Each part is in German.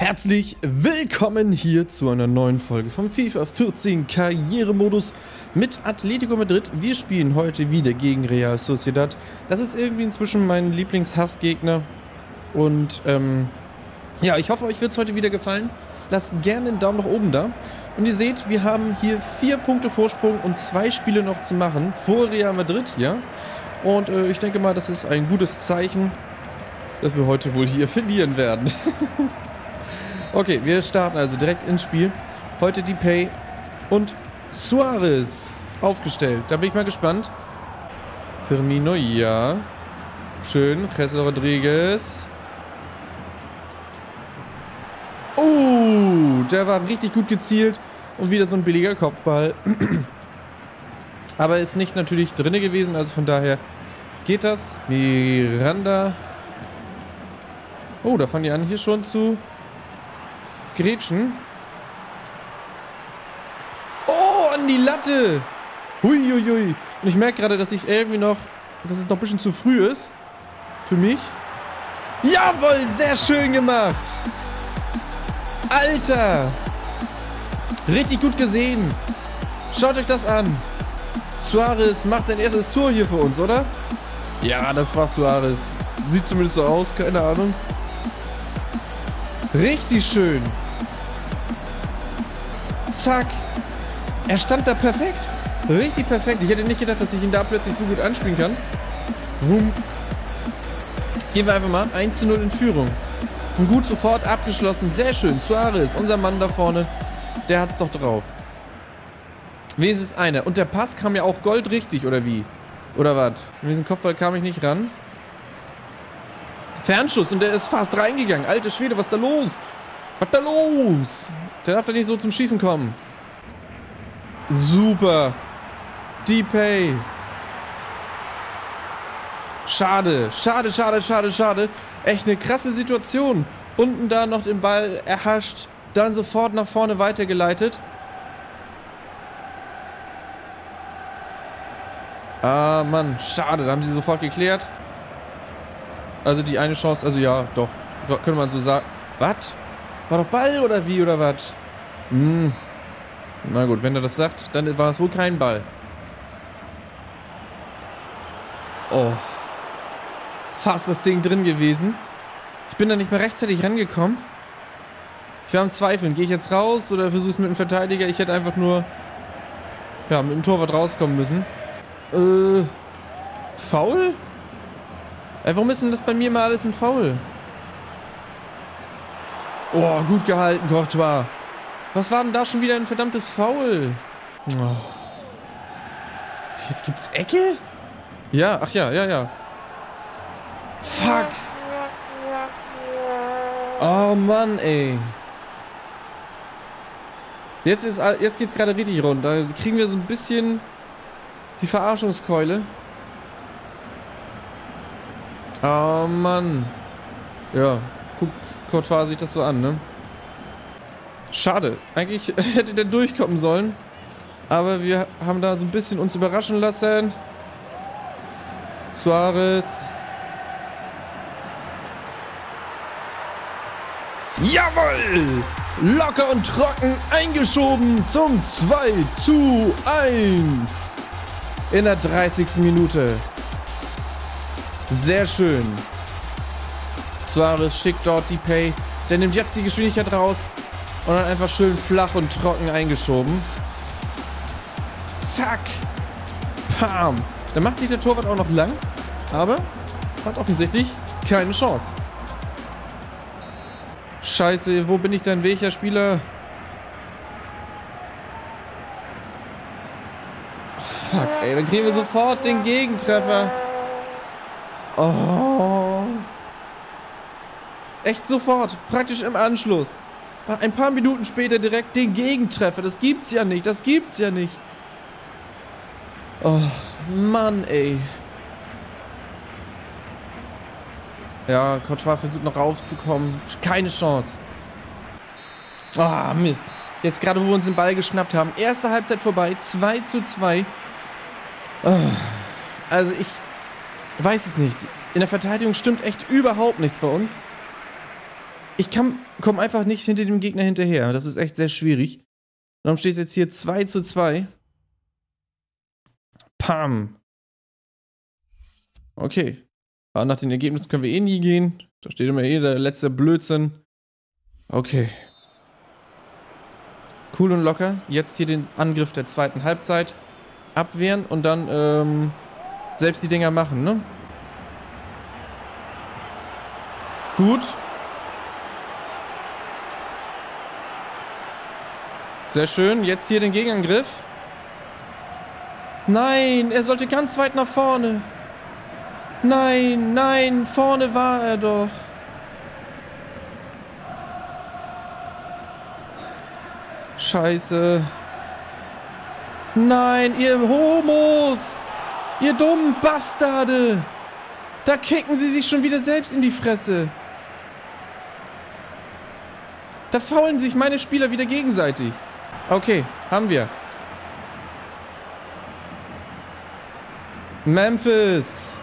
Herzlich willkommen hier zu einer neuen Folge vom FIFA 14 Karrieremodus mit Atletico Madrid. Wir spielen heute wieder gegen Real Sociedad. Das ist irgendwie inzwischen mein Lieblingshassgegner. Und ja, ich hoffe, euch wird es heute wieder gefallen. Lasst gerne einen Daumen nach oben da. Und ihr seht, wir haben hier 4 Punkte Vorsprung und 2 Spiele noch zu machen vor Real Madrid, ja. Und ich denke mal, das ist ein gutes Zeichen, dass wir heute wohl hier verlieren werden. Okay, wir starten also direkt ins Spiel. Heute Depay und Suarez aufgestellt. Da bin ich mal gespannt. Firmino, ja. Schön. Jesus Rodriguez. Oh, der war richtig gut gezielt. Und wieder so ein billiger Kopfball. Aber ist nicht natürlich drin gewesen. Also von daher geht das. Miranda. Oh, da fangen die an hier schon zu grätschen. Oh, an die Latte. Huiuiui. Und ich merke gerade, dass ich irgendwie noch, dass es noch ein bisschen zu früh ist. Für mich. Jawohl, sehr schön gemacht. Alter. Richtig gut gesehen. Schaut euch das an. Suarez macht sein erstes Tor hier für uns, oder? Ja, das war Suarez. Sieht zumindest so aus, keine Ahnung. Richtig schön. Zack. Er stand da perfekt. Richtig perfekt. Ich hätte nicht gedacht, dass ich ihn da plötzlich so gut anspielen kann. Boom. Gehen wir einfach mal 1:0 in Führung. Und gut sofort abgeschlossen. Sehr schön. Suarez, unser Mann da vorne. Der hat's doch drauf. Wenigstens einer. Und der Pass kam ja auch goldrichtig, oder wie? Oder was? In diesen Kopfball kam ich nicht ran. Fernschuss und der ist fast reingegangen. Alte Schwede, was ist da los? Was ist da los? Der darf da nicht so zum Schießen kommen. Super. Depay. Schade. Schade, schade, schade, schade. Echt eine krasse Situation. Unten da noch den Ball erhascht. Dann sofort nach vorne weitergeleitet. Ah, Mann. Schade. Da haben sie sofort geklärt. Also die eine Chance, also ja, doch. Könnte man so sagen. Was? War doch Ball oder wie oder was? Na gut, wenn er das sagt, dann war es wohl kein Ball. Oh. Fast das Ding drin gewesen. Ich bin da nicht mehr rechtzeitig rangekommen. Ich war am Zweifeln. Gehe ich jetzt raus oder versuche es mit dem Verteidiger? Ich hätte einfach nur ja, mit dem Torwart rauskommen müssen. Foul? Warum ist denn das bei mir mal alles ein Foul? Oh, gut gehalten, Courtois. Was war denn da schon wieder ein verdammtes Foul? Oh. Jetzt gibt's Ecke? Ja, ach ja, ja, ja. Fuck. Oh Mann, ey. Jetzt geht's gerade richtig rund. Da kriegen wir so ein bisschen die Verarschungskeule. Oh Mann. Ja, guckt Courtois sich das so an, ne? Schade. Eigentlich hätte der durchkommen sollen. Aber wir haben da so ein bisschen uns überraschen lassen. Suarez. Jawohl! Locker und trocken eingeschoben zum 2:1. In der 30. Minute. Sehr schön. Suarez schickt dort Depay. Der nimmt jetzt die Geschwindigkeit raus. Und dann einfach schön flach und trocken eingeschoben. Zack. Pam. Dann macht sich der Torwart auch noch lang. Aber hat offensichtlich keine Chance. Scheiße, wo bin ich denn? Welcher Spieler? Fuck, ey. Dann kriegen wir sofort den Gegentreffer. Oh. Echt sofort. Praktisch im Anschluss. Ein paar Minuten später direkt den Gegentreffer. Das gibt's ja nicht. Das gibt's ja nicht. Oh, Mann, ey. Ja, Courtois versucht noch raufzukommen. Keine Chance. Ah, Mist. Jetzt gerade, wo wir uns den Ball geschnappt haben. Erste Halbzeit vorbei. 2:2. Oh. Also ich weiß es nicht. In der Verteidigung stimmt echt überhaupt nichts bei uns. Ich kann komme einfach nicht hinter dem Gegner hinterher. Das ist echt sehr schwierig. Darum steht es jetzt hier 2:2. Pam. Okay. Aber nach den Ergebnissen können wir eh nie gehen. Da steht immer eh der letzte Blödsinn. Okay. Cool und locker. Jetzt hier den Angriff der zweiten Halbzeit. Abwehren und dann selbst die Dinger machen, ne? Gut. Sehr schön. Jetzt hier den Gegenangriff. Nein, er sollte ganz weit nach vorne. Nein, nein, vorne war er doch. Scheiße. Nein, ihr Homos. Ihr dummen Bastarde. Da kicken sie sich schon wieder selbst in die Fresse. Da faulen sich meine Spieler wieder gegenseitig. Okay, haben wir. Memphis.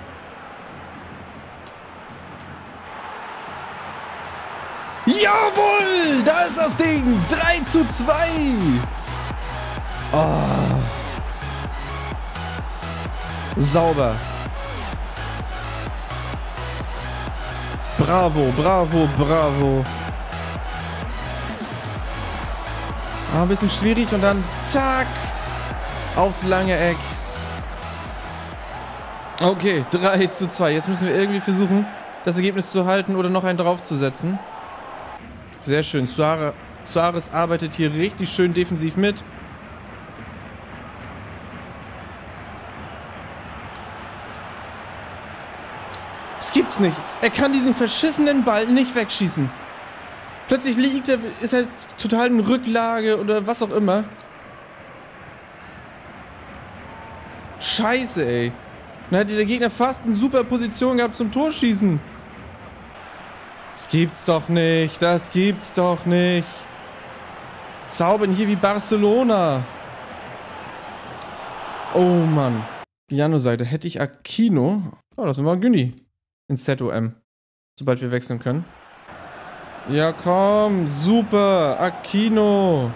Jawohl! Da ist das Ding! 3:2! Oh. Sauber. Bravo, bravo, bravo. Ein bisschen schwierig und dann zack! Aufs lange Eck. Okay, 3:2. Jetzt müssen wir irgendwie versuchen, das Ergebnis zu halten oder noch einen draufzusetzen. Sehr schön. Suarez arbeitet hier richtig schön defensiv mit. Das gibt's nicht. Er kann diesen verschissenen Ball nicht wegschießen. Plötzlich liegt er, ist er total in Rücklage oder was auch immer. Scheiße, ey. Dann hätte der Gegner fast eine super Position gehabt zum Torschießen. Das gibt's doch nicht. Das gibt's doch nicht. Zaubern hier wie Barcelona. Oh Mann. Die Jano-Seite. Hätte ich Aquino. Oh, das ist mal Günni. Ins ZOM. Sobald wir wechseln können. Ja, komm. Super. Aquino.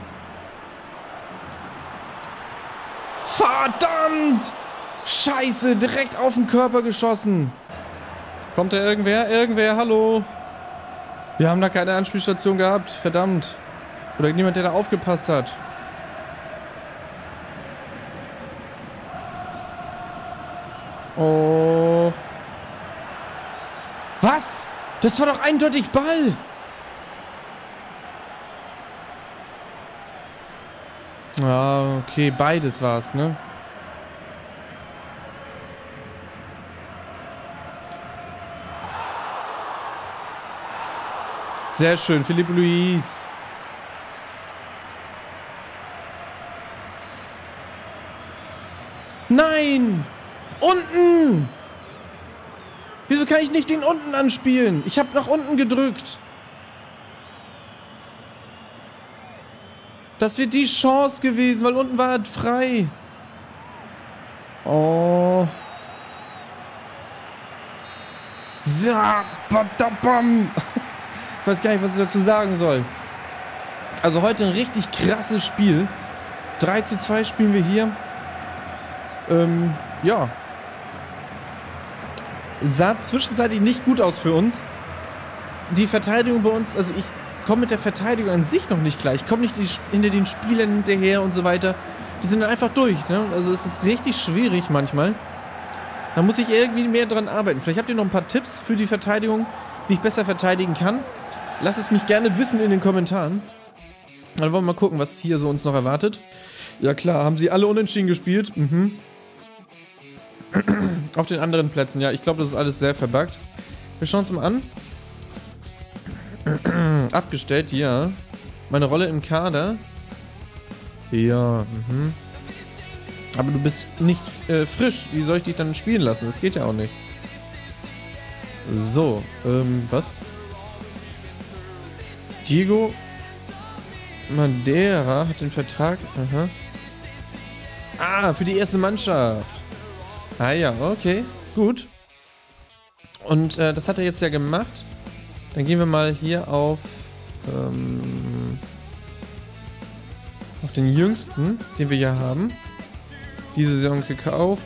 Verdammt! Scheiße. Direkt auf den Körper geschossen. Kommt da irgendwer? Irgendwer? Hallo? Wir haben da keine Anspielstation gehabt. Verdammt. Oder niemand, der da aufgepasst hat. Oh. Was? Das war doch eindeutig Ball. Ah, okay. Beides war's, ne? Sehr schön, Philippe Luis. Nein! Unten! Wieso kann ich nicht den unten anspielen? Ich habe nach unten gedrückt. Das wird die Chance gewesen, weil unten war er frei. Oh. Zabadabam. Ich weiß gar nicht, was ich dazu sagen soll. Also heute ein richtig krasses Spiel. 3:2 spielen wir hier. Ja. Sah zwischenzeitlich nicht gut aus für uns. Die Verteidigung bei uns, also ich komme mit der Verteidigung an sich noch nicht klar. Ich komme nicht hinter den Spielern hinterher und so weiter. Die sind dann einfach durch, ne? Also es ist richtig schwierig manchmal. Da muss ich irgendwie mehr dran arbeiten. Vielleicht habt ihr noch ein paar Tipps für die Verteidigung, wie ich besser verteidigen kann. Lasst es mich gerne wissen in den Kommentaren. Dann wollen wir mal gucken, was hier so uns noch erwartet. Ja klar, haben sie alle unentschieden gespielt. Mhm. Auf den anderen Plätzen, ja, ich glaube, das ist alles sehr verbuggt. Wir schauen uns mal an. Abgestellt, ja. Meine Rolle im Kader. Ja, mhm. Aber du bist nicht frisch. Wie soll ich dich dann spielen lassen? Das geht ja auch nicht. So, was? Diego Madeira hat den Vertrag. Aha. Ah, für die erste Mannschaft. Ah ja, okay, gut. Und das hat er jetzt ja gemacht. Dann gehen wir mal hier auf den jüngsten, den wir hier haben. Diese Saison gekauft.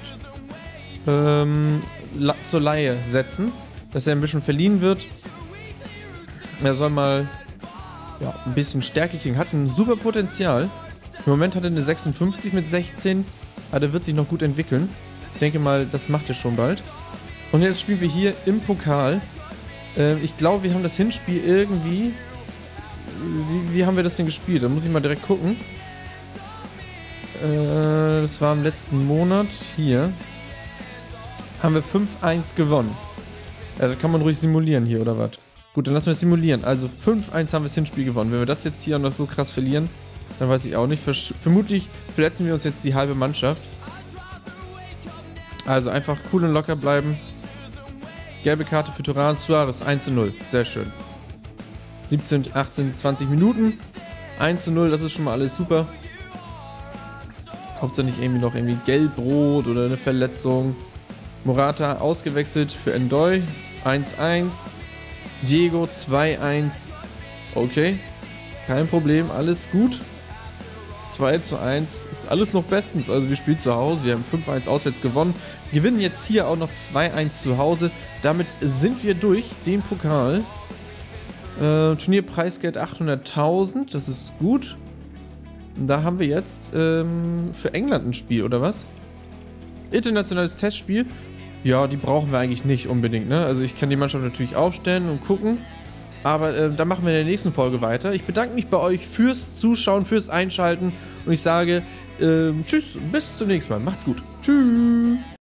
Zur Leihe setzen, dass er ein bisschen verliehen wird. Er soll mal ein bisschen Stärke kriegen. Hat ein super Potenzial. Im Moment hat er eine 56 mit 16, aber der wird sich noch gut entwickeln. Ich denke mal, das macht er schon bald. Und jetzt spielen wir hier im Pokal. Ich glaube, wir haben das Hinspiel irgendwie... Wie haben wir das denn gespielt? Da muss ich mal direkt gucken. Das war im letzten Monat. Hier. Haben wir 5-1 gewonnen. Ja, das kann man ruhig simulieren hier, oder was? Gut, dann lassen wir es simulieren. Also 5-1 haben wir das Hinspiel gewonnen. Wenn wir das jetzt hier noch so krass verlieren, dann weiß ich auch nicht. Vermutlich verletzen wir uns jetzt die halbe Mannschaft. Also einfach cool und locker bleiben. Gelbe Karte für Turan Suarez, 1:0. Sehr schön. 17, 18, 20 Minuten. 1:0, das ist schon mal alles super. Hauptsache nicht irgendwie Gelbrot oder eine Verletzung. Morata ausgewechselt für Endoy. 1:1. Diego 2:1. Okay. Kein Problem, alles gut. 2:1 ist alles noch bestens. Also wir spielen zu Hause. Wir haben 5:1 auswärts gewonnen. Gewinnen jetzt hier auch noch 2:1 zu Hause. Damit sind wir durch den Pokal. Turnierpreisgeld 800.000. Das ist gut. Da haben wir jetzt für England ein Spiel, oder was? Internationales Testspiel. Ja, die brauchen wir eigentlich nicht unbedingt, ne? Also ich kann die Mannschaft natürlich aufstellen und gucken. Aber da machen wir in der nächsten Folge weiter. Ich bedanke mich bei euch fürs Zuschauen, fürs Einschalten. Und ich sage tschüss, bis zum nächsten Mal. Macht's gut. Tschüss.